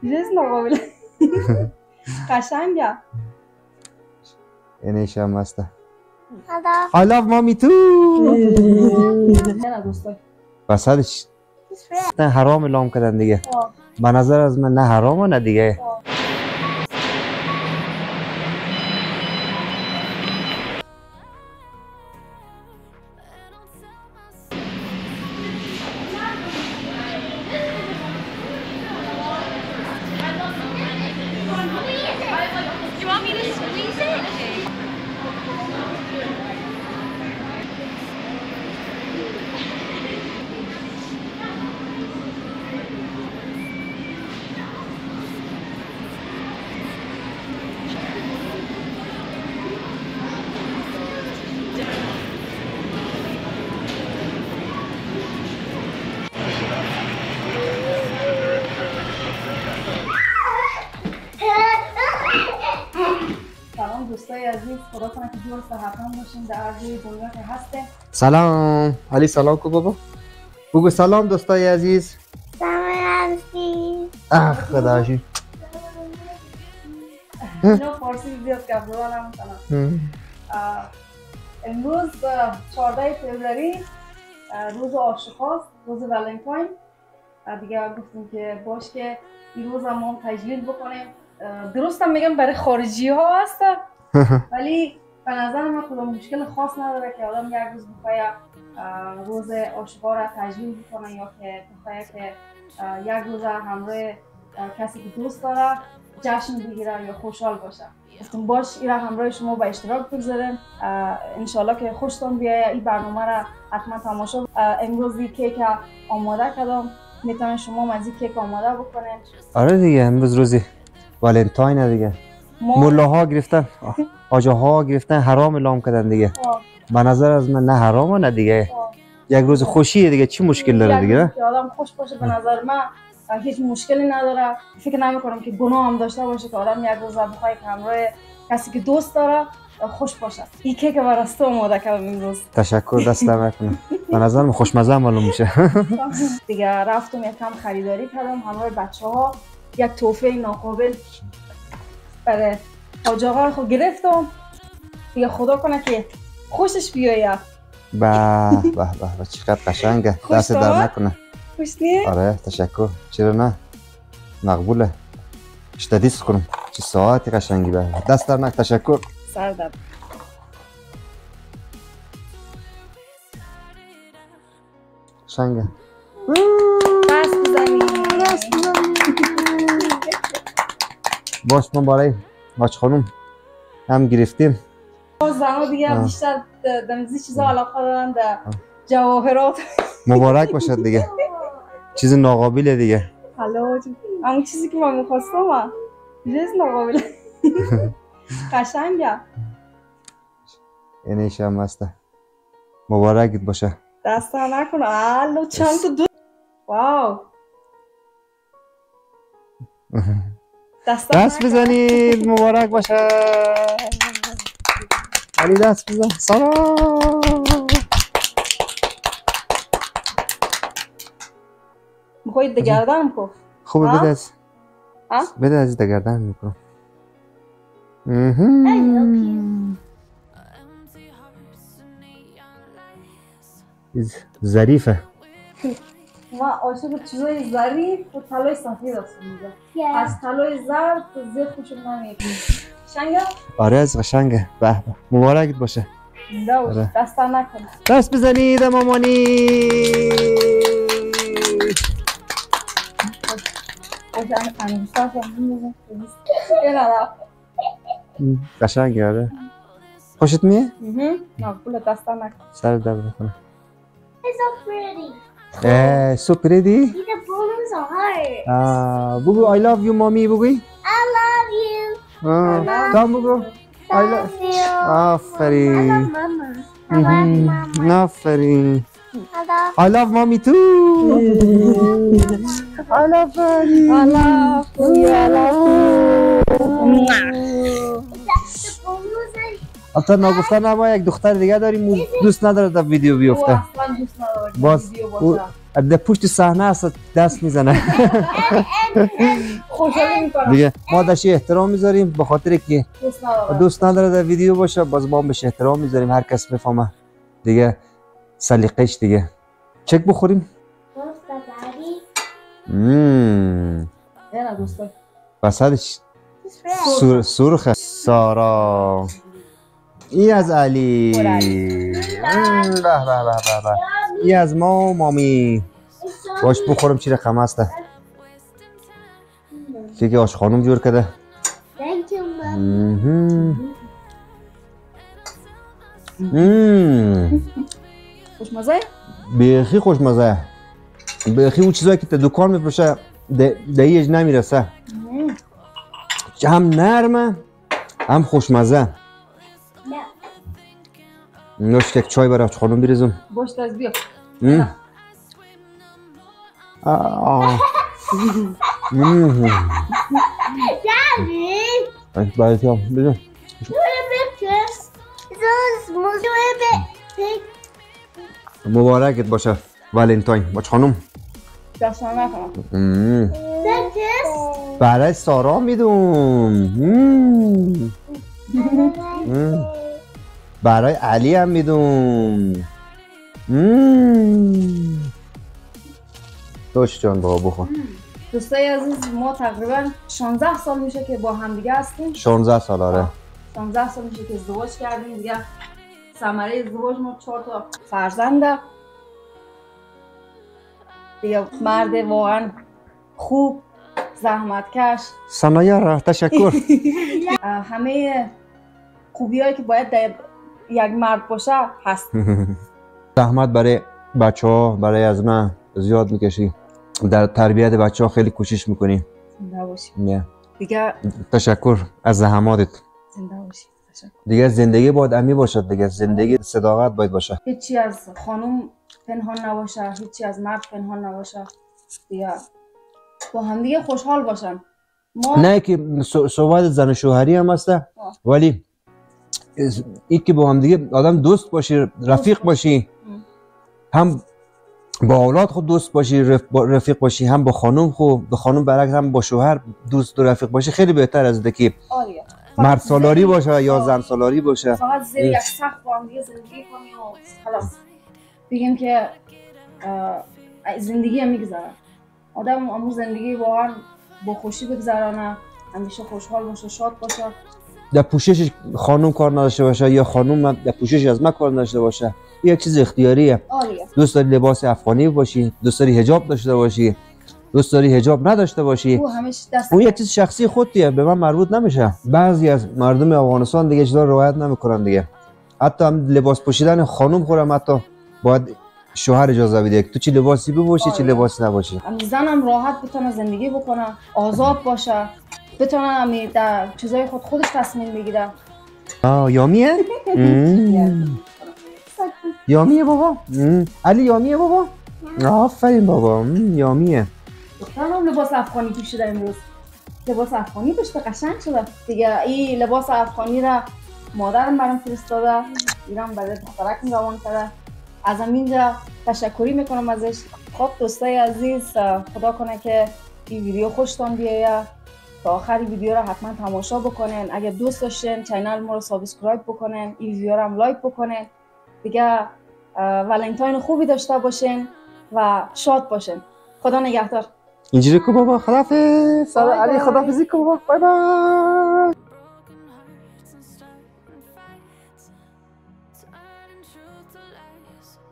جز نقابل قشنگه اینش هم هسته I love mommy too نه دوستای بس هدش نه حرام اعلام کردن دیگه به نظر از من نه حرام نه دیگه سلام دوستای عزیز خدا کنه که جور صحتمند باشین در هر جای دنیا که هستین سلام علی سلام کو بابا بگو سلام دوستای عزیز سلام عزیز خداشی اینو فارسی زیاد گفت نمی‌کنم امروز 14 فوریه روز عاشقاست روز ولنتاین دیگه گفتیم که باش که این روز ما تجلیل بکنیم درستم میگم برای خارجی ها هست ولی به نظر من خدا مشکل خاص نداره که آدم یک روز بخواه روز عاشقا را تجلیل بکنه یا که بخواه که یک روز همراه کسی که دوست داره جشن بگیره یا خوشحال باشه گفتم باش این را همراه شما به اشتراک بگذاریم انشالله که خوشتون بیایه این برنامه را حتما تماشا امروز کیک آماده کردم میتونین شما از این کیک آماده بکنین آره دیگه امروز روزی ولنتاین دیگه مولاها گرفتن آجاها گرفتن حرام اعلام کردن دیگه به نظر از من نه حرام نه دیگه یک روز خوشیه دیگه چی مشکل داره دیگه آدم خوش باشه به نظر من هیچ مشکلی نداره فکر نمی‌کنم که گناه هم داشته باشه که آدم یک روز بخواد که همراه کسی که دوست داره خوش باشه این کیک براسته آماده کردم امروز تشکر دست نکنم به نظر من خوشمزه معلوم میشه دیگه رفتم یکم خریداری کردم همراه بچه‌ها یک تحفه ناقابل برای حاج آقا خود گرفتم دیگه خدا کنه که خوشش بیاید به چقدر قشنگه دست در نکنه خوش نیست؟ آره تشکر چرا نه مقبوله اشتدیست کنم چه ساعتی قشنگی به دست در نک تشکر سردم قشنگه دست بزنید باش ما برای حاج خانم هم گرفتیم زنها دیگه بیشتر دمیزی چیزا علاقه دارن در جواهرات مبارک باشد دیگه چیز ناقابله دیگه حالا همون چیزی که من میخواستم جز ناقابله قشنگه اینش هم هسته مبارکت باشه دست نکنه الو چند تا دو واو دست بزنید مبارک باشه علی دست بزن سلام میخوایی دگردن کن خوبه بده از دگردن میکنم ظریفه ما عاشق چیزای ظریف و طلای سفید هستم از طلای زرد زیاد خوشم نمیاد قشنگه؟ آره از قشنگه به به مبارکت باشه آره. دست نکنه دست بزنید مامانی قشنگه آره خوشت میه؟ مقبوله دست نکنه سر در بکنه It's so pretty. So pretty? See the balloons are hard. بگو I love you mommy بگوی I love you. کام بگو I love you. آفرین I love mama. I love mama. آفرین I love I love mommy too I love mommy I love you I love the balloons. البته ناگفتن ما یک دختر دیگه داریم دوست نداره در ویدیو بیفته اصلا دوست نداره باز ویدیو باشه در پشت صحنه است دست میزنه. خوشحالی میکنم. دیگه ما داشتی احترام میذاریم به خاطر که دوست نداره در ویدیو باشه، باز ما بهش احترام میذاریم، هر کس بفهمه دیگه سلیقش دیگه. چک بخوریم. اینا دوستا بسادش سرخ سارا ای از علی. به به به به. ای از ما و مامی. باش بخورم چی رقم هسته که آش خانم جور کرده. خوشمزه؟ بیخی خوشمزه. بیخی اون چیزایی که تا دکان میفروشه دهیج نمیرسه. هم نرمه هم خوشمزه. نوش یک چای برای خانم بریزم. باش دست بیا. باید هم بزن. مبارکت باشه ولنتاین. باش خانم دستان نکنم. برای سارا میدون. برای علی هم میدون. دوش جان بابا بخور. دوستای عزیز ما تقریبا 16 سال میشه که با هم دیگه هستیم. 16 سال آره. 16 سال میشه که ازدواج کردیم دیگه. ثمره ازدواج ما 4 تا فرزنده. دیگه مرد واقعا خوب، زحمتکش. سنایا را تشکر. همه خوبیایی که باید در یک مرد باشه هست. زحمت برای بچه ها، برای از من زیاد میکشی. در تربیت بچه ها خیلی کوشش میکنی. زنده باشی. دیگه تشکر از زحماتت. زنده باشی. تشکر. دیگه زندگی باید امی باشد دیگه. زندگی صداقت باید باشه. هیچی از خانم پنهان نباشه، هیچی از مرد پنهان نباشه. دیگه با هم دیگه خوشحال باشن. ما نه که صحبت زن و شوهری هم هسته، ولی این که با هم دیگه آدم دوست باشی، رفیق باشی، هم با اولاد خود دوست باشی، رفیق باشی، هم با خانم خود، با خانم برعکس هم با شوهر دوست و رفیق باشی، خیلی بهتر از که مرد سالاری باشه یا زن سالاری باشه. فقط زیر یک سقف با هم دیگه زندگی کنیم و خلاص بگیم که زندگی هم میگذره. آدم امو زندگی واقعا با خوشی بگذرانه، همیشه خوشحال باشه، شاد باشه. در پوشش خانم کار نداشته باشه یا خانم در پوشش از من کار نداشته باشه، یک چیز اختیاریه. دوست داری لباس افغانی باشی، دوست داری حجاب داشته باشی، دوست داری حجاب نداشته باشی، اون یک چیز شخصی خودیه، به من مربوط نمیشه. بعضی از مردم افغانستان دیگه چیزا رعایت نمیکنن دیگه. حتی هم لباس پوشیدن خانم خورم حتی باید شوهر اجازه بده تو چی لباسی بپوشی چی لباسی نباشی. زنم راحت بتونه زندگی بکنه، آزاد باشه، بتونه در چیزای خودش تصمیم بگیره. یامیه؟ یامیه بابا؟ علی یامیه بابا؟ آفرین بابا، یامیه. دخترم لباس افغانی پوشیده امروز. لباس افغانی پوشیده قشنگ شده. دیگه این لباس افغانی را مادرم برام فرستاده. ایران برای دخترکم روان کرده. از همینجا تشکری میکنم ازش. خب دوستای عزیز، خدا کنه که این ویدیو خوشتان بیاید. تا آخر ویدیو را حتما تماشا بکنین. اگر دوست داشتین چینل ما رو سابسکرایب بکنین، این ویدیو را هم لایک بکنین. دیگه ولنتاین خوبی داشته باشین و شاد باشین. خدا نگهدار. اینجوری کو بابا، خداحافظ. علی خداحافظی کو بابا. بای بای.